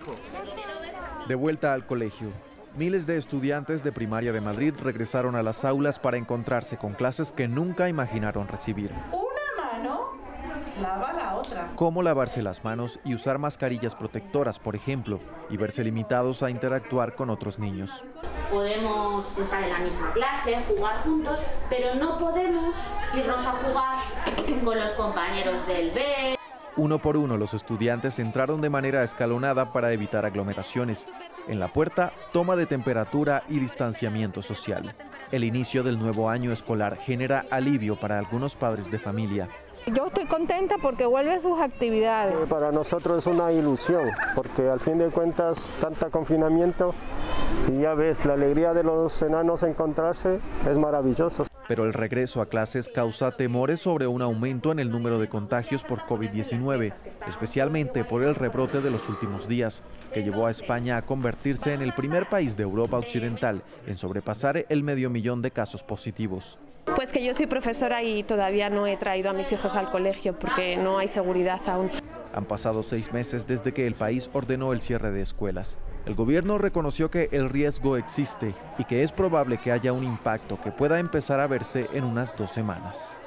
De vuelta al colegio, miles de estudiantes de primaria de Madrid regresaron a las aulas para encontrarse con clases que nunca imaginaron recibir. Una mano lava la otra. Cómo lavarse las manos y usar mascarillas protectoras, por ejemplo, y verse limitados a interactuar con otros niños. Podemos estar en la misma clase, jugar juntos, pero no podemos irnos a jugar con los compañeros del B. Uno por uno, los estudiantes entraron de manera escalonada para evitar aglomeraciones. En la puerta, toma de temperatura y distanciamiento social. El inicio del nuevo año escolar genera alivio para algunos padres de familia. Yo estoy contenta porque vuelven sus actividades. Para nosotros es una ilusión, porque al fin de cuentas, tanta confinamiento y ya ves, la alegría de los enanos encontrarse es maravilloso. Pero el regreso a clases causa temores sobre un aumento en el número de contagios por COVID-19, especialmente por el rebrote de los últimos días, que llevó a España a convertirse en el primer país de Europa Occidental en sobrepasar el 500.000 de casos positivos. Pues que yo soy profesora y todavía no he traído a mis hijos al colegio porque no hay seguridad aún. Han pasado 6 meses desde que el país ordenó el cierre de escuelas. El gobierno reconoció que el riesgo existe y que es probable que haya un impacto que pueda empezar a verse en unas 2 semanas.